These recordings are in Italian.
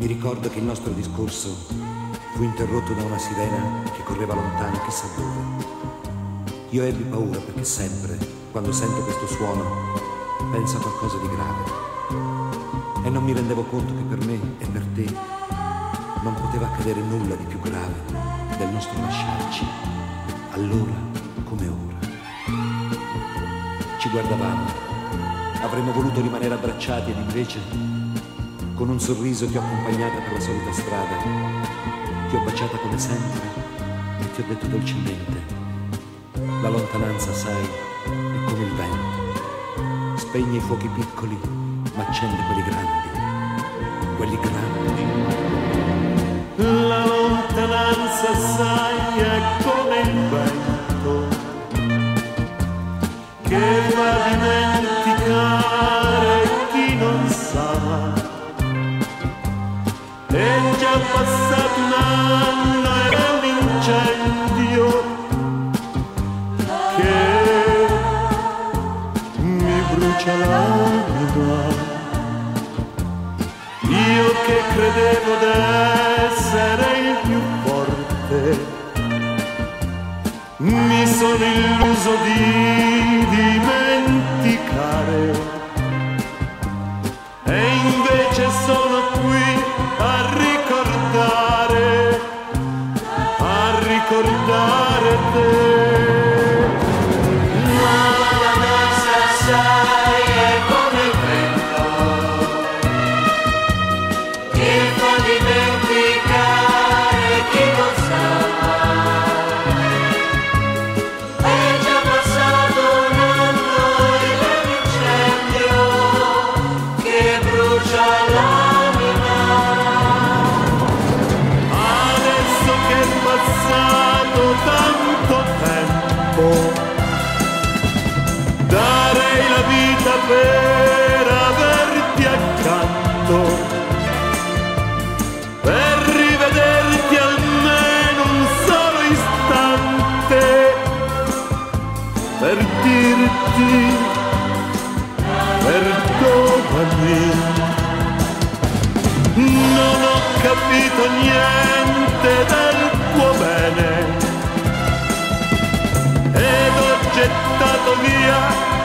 Mi ricordo che il nostro discorso fu interrotto da una sirena che correva lontano chissà dove. Io ebbi paura perché sempre, quando sento questo suono, penso a qualcosa di grave. E non mi rendevo conto che per me e per te non poteva accadere nulla di più grave del nostro lasciarci, allora come ora. Ci guardavamo, avremmo voluto rimanere abbracciati ed invece, con un sorriso ti ho accompagnata per la solita strada, ti ho baciata come sempre e ti ho detto dolcemente: la lontananza, sai, è come il vento, spegne i fuochi piccoli ma accende quelli grandi, quelli grandi. La lontananza, sai, è come il vento che fa dimenticare chi non sa. È già passato un anno ed è un incendio che mi brucia l'anima. Io che credevo d'essere il più forte, mi sono illuso di dimenticare, e invece sono qui a ricordare te. La lontananza, sai, è come il vento che fa dimenticare chi non sa. È già passato un anno ed è un incendio che brucia l'anima. Adesso che è passato tanto tempo, darei la vita per averti accanto, per rivederti almeno un solo istante, per dirti perdonami. Non ho capito niente del tuo bene ed ho gettato via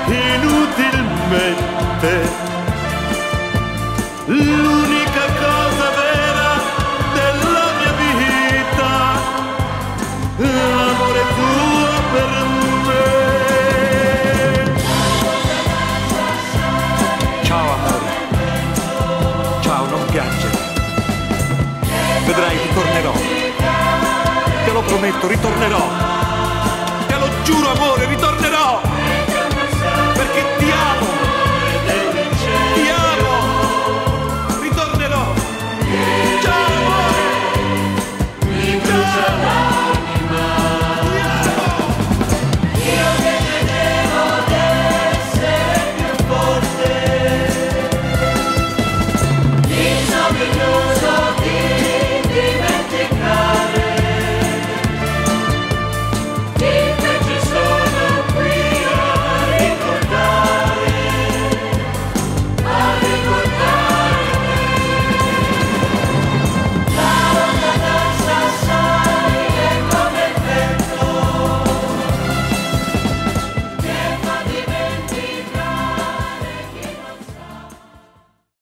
inutilmente l'unica cosa vera della mia vita, l'amore tuo per me. Ciao amore, ciao, non piangere. Vedrai, ritornerò. Te lo prometto, ritornerò. Te lo giuro, amore.